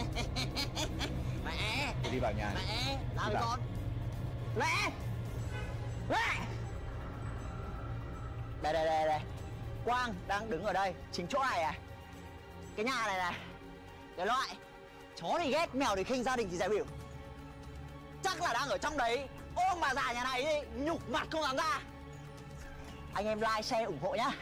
Mẹ. Tôi đi vào nhà. Mẹ, tao Đi vào. con. Mẹ. Mẹ. Đây. Quang đang đứng ở đây, chính chỗ này à? Cái nhà này này. Cái loại chó thì ghét, mèo thì khinh, gia đình thì dè bỉu. Chắc là đang ở trong đấy ôm bà già nhà này đi, nhục mặt không dám ra. Anh em like, share, ủng hộ nhá.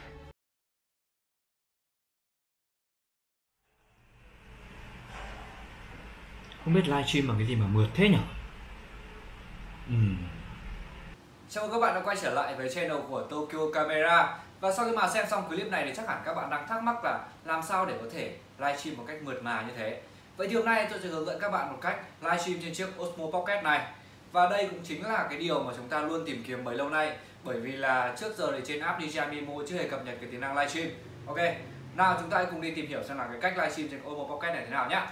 Không biết livestream bằng cái gì mà mượt thế nhỉ? Chào mừng các bạn đã quay trở lại với channel của Tokyo Camera. Và sau khi mà xem xong clip này thì chắc hẳn các bạn đang thắc mắc là làm sao để có thể livestream một cách mượt mà như thế. Vậy thì hôm nay tôi sẽ hướng dẫn các bạn một cách livestream trên chiếc Osmo Pocket này. Và đây cũng chính là cái điều mà chúng ta luôn tìm kiếm bấy lâu nay. Bởi vì là trước giờ thì trên app DJI Mimo chưa hề cập nhật cái tính năng livestream. Ok, nào chúng ta hãy cùng đi tìm hiểu xem là cái cách livestream trên Osmo Pocket này thế nào nhé.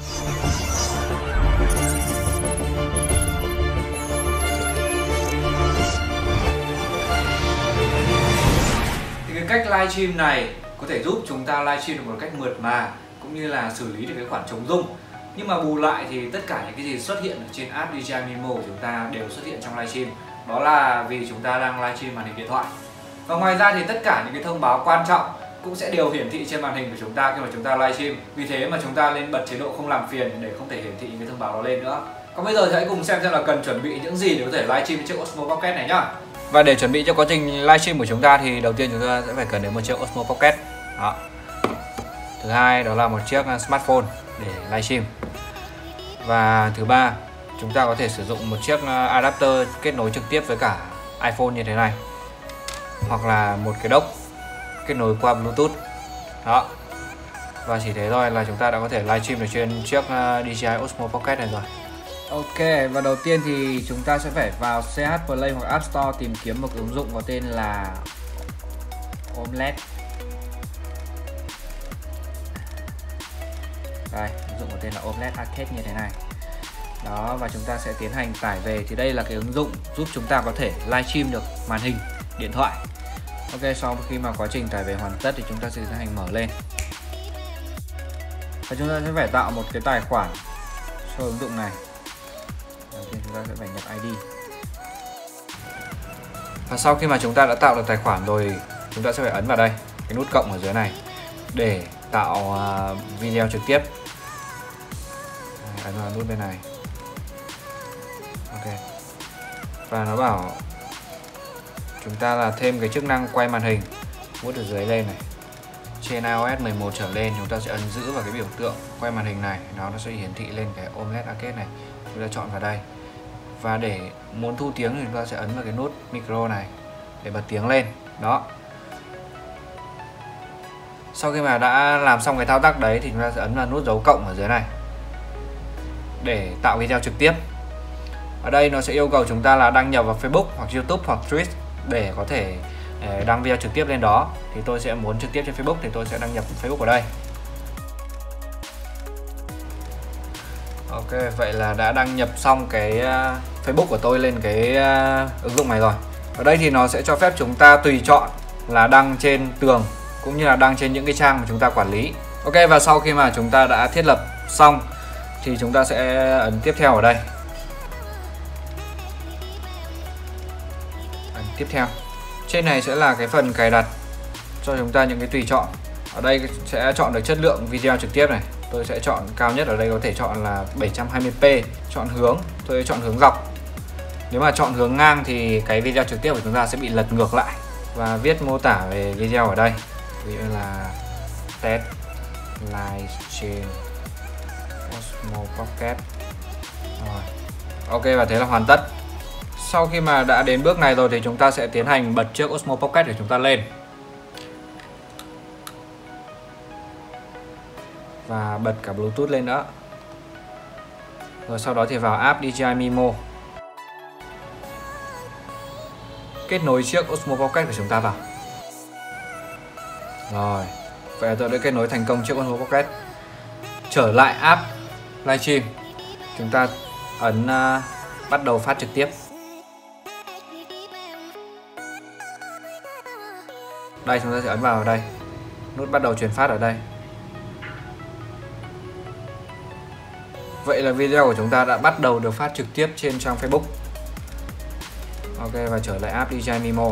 Cái cách livestream này có thể giúp chúng ta livestream được một cách mượt mà cũng như là xử lý được cái khoảng trống rung. Nhưng mà bù lại thì tất cả những cái gì xuất hiện ở trên app DJI Mimo của chúng ta đều xuất hiện trong livestream. Đó là vì chúng ta đang livestream màn hình điện thoại. Và ngoài ra thì tất cả những cái thông báo quan trọng cũng sẽ đều hiển thị trên màn hình của chúng ta khi mà chúng ta livestream. Vì thế mà chúng ta nên bật chế độ không làm phiền để không thể hiển thị những cái thông báo đó lên nữa. Còn bây giờ thì hãy cùng xem là cần chuẩn bị những gì để có thể livestream chiếc Osmo Pocket này nhá. Và để chuẩn bị cho quá trình livestream của chúng ta thì đầu tiên chúng ta sẽ phải cần đến một chiếc Osmo Pocket. Đó. Thứ hai đó là một chiếc smartphone để livestream. Và thứ ba, chúng ta có thể sử dụng một chiếc adapter kết nối trực tiếp với cả iPhone như thế này. Hoặc là một cái dock kết nối qua Bluetooth. Đó. Và chỉ thế thôi là chúng ta đã có thể livestream được trên chiếc DJI Osmo Pocket này rồi. Ok, và đầu tiên thì chúng ta sẽ phải vào CH Play hoặc App Store tìm kiếm một cái ứng dụng có tên là Omelette. Đây, ứng dụng có tên là Omelette Arcade như thế này. Đó, và chúng ta sẽ tiến hành tải về. Thì đây là cái ứng dụng giúp chúng ta có thể livestream được màn hình điện thoại. Ok, sau khi mà quá trình tải về hoàn tất thì chúng ta sẽ tiến hành mở lên. Và chúng ta sẽ phải tạo một cái tài khoản cho ứng dụng này. Đầu tiên chúng ta sẽ phải nhập ID. Và sau khi mà chúng ta đã tạo được tài khoản rồi, chúng ta sẽ phải ấn vào đây, cái nút cộng ở dưới này để tạo video trực tiếp. Ấn vào nút bên này. Ok. Và nó bảo chúng ta là thêm cái chức năng quay màn hình, vuốt từ dưới lên này. Trên iOS 11 trở lên chúng ta sẽ ấn giữ vào cái biểu tượng quay màn hình này, nó sẽ hiển thị lên cái Omelette Arcade này. Chúng ta chọn vào đây. Và để muốn thu tiếng thì chúng ta sẽ ấn vào cái nút micro này để bật tiếng lên. Đó. Sau khi mà đã làm xong cái thao tác đấy thì chúng ta sẽ ấn vào nút dấu cộng ở dưới này để tạo video trực tiếp. Ở đây nó sẽ yêu cầu chúng ta là đăng nhập vào Facebook hoặc YouTube hoặc Twitch để có thể đăng video trực tiếp lên đó. Thì tôi sẽ muốn trực tiếp trên Facebook thì tôi sẽ đăng nhập Facebook ở đây. Ok, vậy là đã đăng nhập xong cái Facebook của tôi lên cái ứng dụng này rồi. Ở đây thì nó sẽ cho phép chúng ta tùy chọn là đăng trên tường cũng như là đăng trên những cái trang mà chúng ta quản lý. Ok, và sau khi mà chúng ta đã thiết lập xong thì chúng ta sẽ ấn tiếp theo ở đây. Ấn tiếp theo. Trên này sẽ là cái phần cài đặt cho chúng ta những cái tùy chọn. Ở đây sẽ chọn được chất lượng video trực tiếp này. Tôi sẽ chọn cao nhất ở đây, có thể chọn là 720p. Chọn hướng, tôi sẽ chọn hướng dọc. Nếu mà chọn hướng ngang thì cái video trực tiếp của chúng ta sẽ bị lật ngược lại. Và viết mô tả về video ở đây, ví dụ là test livestream Osmo Pocket. Rồi. Ok, và thế là hoàn tất. Sau khi mà đã đến bước này rồi thì chúng ta sẽ tiến hành bật chiếc Osmo Pocket của chúng ta lên. Và bật cả Bluetooth lên nữa. Rồi sau đó thì vào app DJI Mimo. Kết nối chiếc Osmo Pocket của chúng ta vào. Rồi, vậy là tôi đã kết nối thành công chiếc Osmo Pocket. Trở lại app livestream, chúng ta ấn bắt đầu phát trực tiếp. Đây, chúng ta sẽ ấn vào đây, nút bắt đầu truyền phát ở đây. Vậy là video của chúng ta đã bắt đầu được phát trực tiếp trên trang Facebook. Ok, và trở lại app DJI Mimo.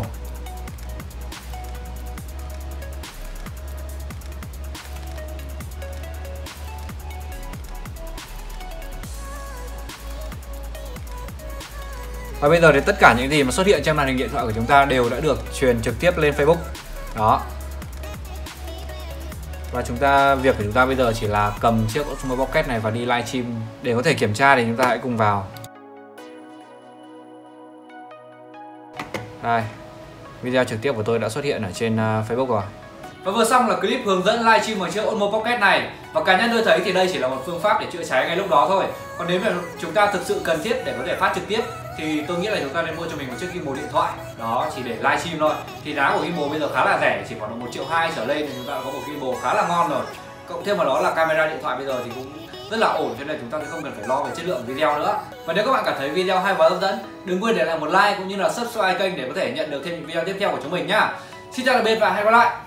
Và bây giờ thì tất cả những gì mà xuất hiện trên màn hình điện thoại của chúng ta đều đã được truyền trực tiếp lên Facebook. Đó. Và việc của chúng ta bây giờ chỉ là cầm chiếc Osmo Pocket này và đi livestream. Để có thể kiểm tra thì chúng ta hãy cùng vào. Đây, video trực tiếp của tôi đã xuất hiện ở trên Facebook rồi. Và vừa xong là clip hướng dẫn livestream bằng chiếc Osmo Pocket này. Và cá nhân tôi thấy thì đây chỉ là một phương pháp để chữa cháy ngay lúc đó thôi. Còn nếu mà chúng ta thực sự cần thiết để có thể phát trực tiếp thì tôi nghĩ là chúng ta nên mua cho mình một chiếc gimbal điện thoại. Đó, chỉ để livestream thôi. Thì giá của gimbal bây giờ khá là rẻ, chỉ khoảng 1,2 triệu trở lên thì chúng ta đã có một gimbal khá là ngon rồi. Cộng thêm vào đó là camera điện thoại bây giờ thì cũng rất là ổn, cho nên chúng ta sẽ không cần phải lo về chất lượng video nữa. Và nếu các bạn cảm thấy video hay và hấp dẫn, đừng quên để lại một like cũng như là subscribe kênh để có thể nhận được thêm những video tiếp theo của chúng mình nhá. Xin chào tạm biệt và hẹn gặp lại.